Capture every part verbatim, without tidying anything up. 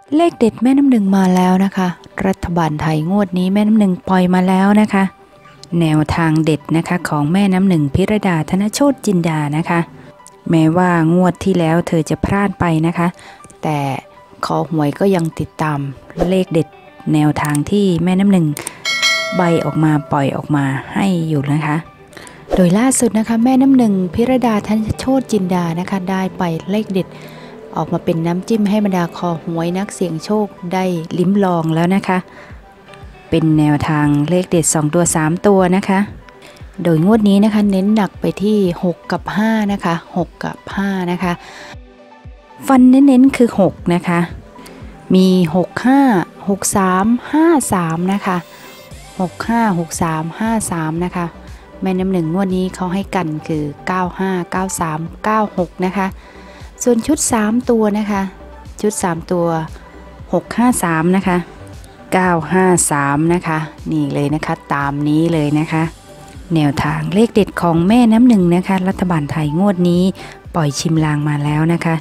เลขเด็ดแม่น้ำหนึ่งมาแล้วนะคะรัฐบาลไทยงวดนี้แม่น้ำหนึ่งปล่อยมาแล้วนะคะแนวทางเด็ดนะคะของแม่น้ำหนึ่งพิรดาธนโชติจินดานะคะแม้ว่างวดที่แล้วเธอจะพลาดไปนะคะแต่คอหวยก็ยังติดตามเลขเด็ดแนวทางที่แม่น้ำหนึ่งใบออกมาปล่อยออกมาให้อยู่นะคะโดยล่าสุดนะคะแม่น้ำหนึ่งพิรดาธนโชติจินดานะคะได้ไปเลขเด็ดออกมาเป็นน้ำจิ้มให้บรรดาคอหวยนักเสี่ยงโชคได้ลิ้มลองแล้วนะคะเป็นแนวทางเลขเด็ดสองตัวสามตัวนะคะโดยงวดนี้นะคะเน้นหนักไปที่หกกับห้านะคะหกกับห้านะคะฟันเน้นๆคือหกนะคะมีหก ห้า หก สาม ห้า สามนะคะหก ห้า หก สาม ห้า สามนะคะแม่น้ำหนึ่งงวดนี้เขาให้กันคือเก้า ห้า เก้า สาม เก้า หกนะคะส่วนชุดสามตัวนะคะชุดสามตัวหก ห้า สามนะคะเก้า ห้า สามนะคะนี่เลยนะคะตามนี้เลยนะคะแนวทางเลขเด็ดของแม่น้ำหนึ่งนะคะรัฐบาลไทยงวดนี้ปล่อยชิมลางมาแล้วนะคะ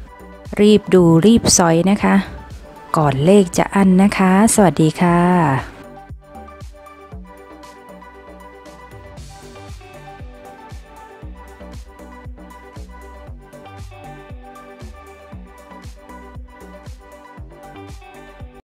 รีบดูรีบซอยนะคะก่อนเลขจะอั้นนะคะสวัสดีค่ะ